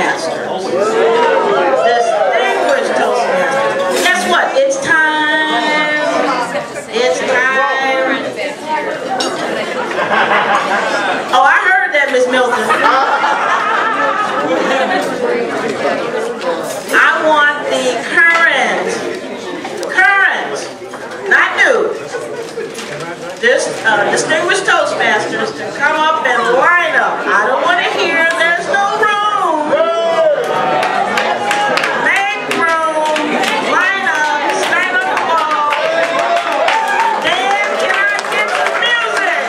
Distinguished Toastmasters. Guess what? It's time. It's time. Oh, I heard that, Miss Milton. I want the current, not new, distinguished Toastmasters to come up and line up. I don't want to hear there's no room. Make room. Line up. Stand on the wall. Dan, can I get some music?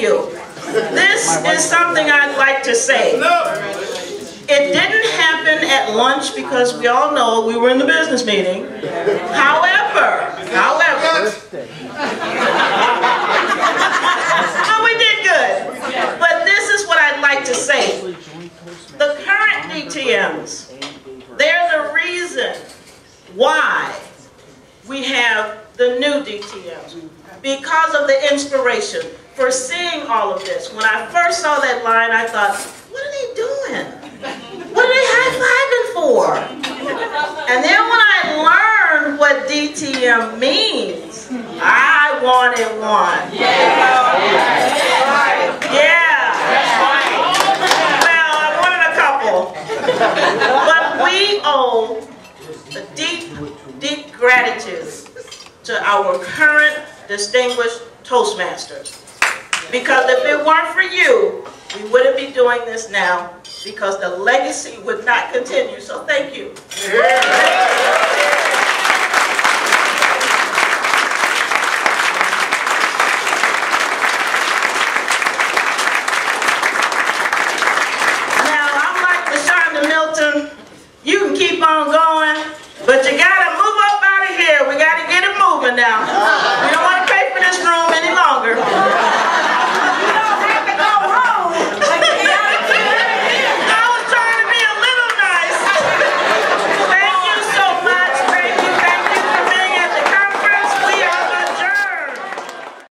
you. This is something I'd like to say. It didn't happen at lunch because we all know we were in the business meeting. However, no, we did good. But this is what I'd like to say. The current DTMs, they're the reason why we have the new DTMs. Because of the inspiration for seeing all of this. When I first saw that line, I thought, what are they doing? What are they high-fiving for? And then when I learned what DTM means, I wanted one. Yeah. Well, I wanted a couple. But we owe a deep, deep gratitude to our current distinguished Toastmasters. Because if it weren't for you, we wouldn't be doing this now, because the legacy would not continue. So thank you.